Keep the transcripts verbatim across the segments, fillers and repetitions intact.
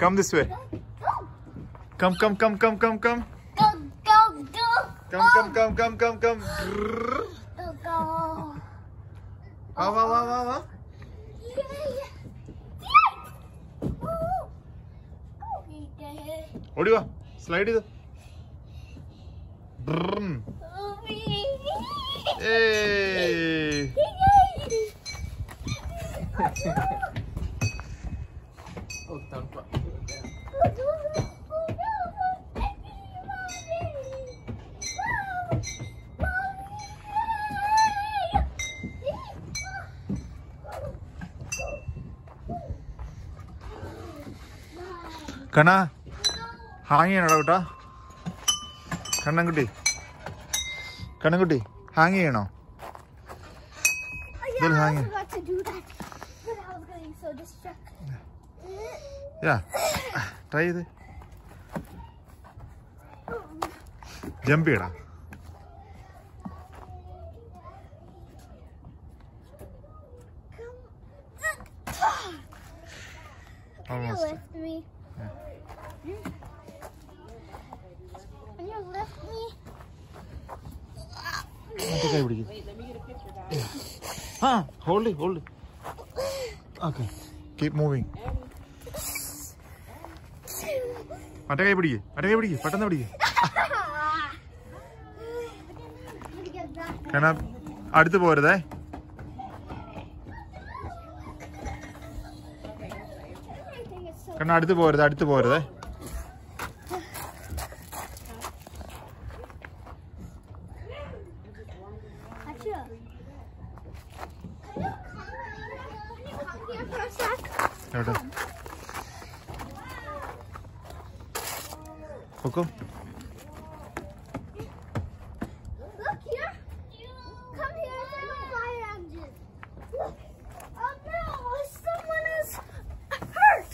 Come this way. Come, come, come, come, come, come. Go, go, go. Come, come, come, come, come, come. Go, go. Va, va, va, va, va. ഓടി വാ slide ചെയ്ത് കണ്ണാ hang ചെയ്യണോ കേട്ടോ Kannankutty Kannankutty hang ചെയ്യണോ hang try ചെയ്ത് jump ചെയ്യടാ Almost. Can you lift me? Ah, hold it, hold it. Okay, keep moving. മറ്റേ കൈ പിടിക്ക് മറ്റേ കൈ പിടിക്ക് പെട്ടെന്ന് പിടിക്ക് കാരണം അടുത്ത് പോരുതേ കാരണം അടുത്ത് പോരുത് അടുത്ത് പോരുതേ എവിടെ പൊക്കോ Look here. Come here. There's a fire engine. Look. Oh no! Someone is hurt.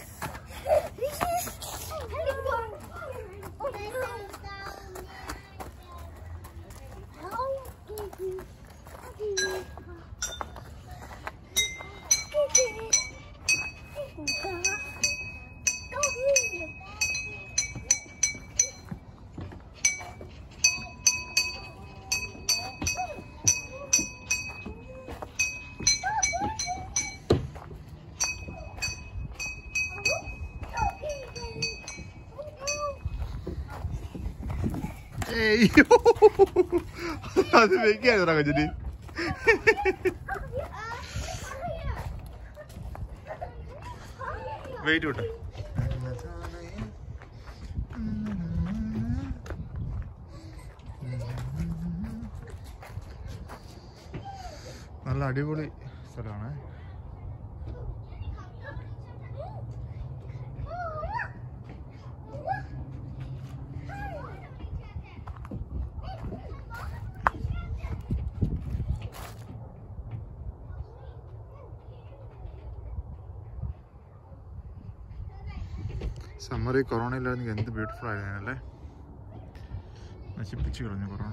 അത് വെക്കാ കഞ്ചി വെയിറ്റ് വിട്ടെ നല്ല അടിപൊളി സ്ഥലമാണ് സമ്മർ ഈ കൊറോണ ഇല്ലായിരുന്നെങ്കിൽ എന്ത് ബ്യൂട്ടിഫുൾ ആയിരുന്നല്ലേ നശിപ്പിച്ചു കളഞ്ഞു കൊറോണ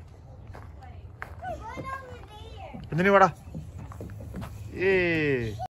എന്തിനു വാടാ ഏ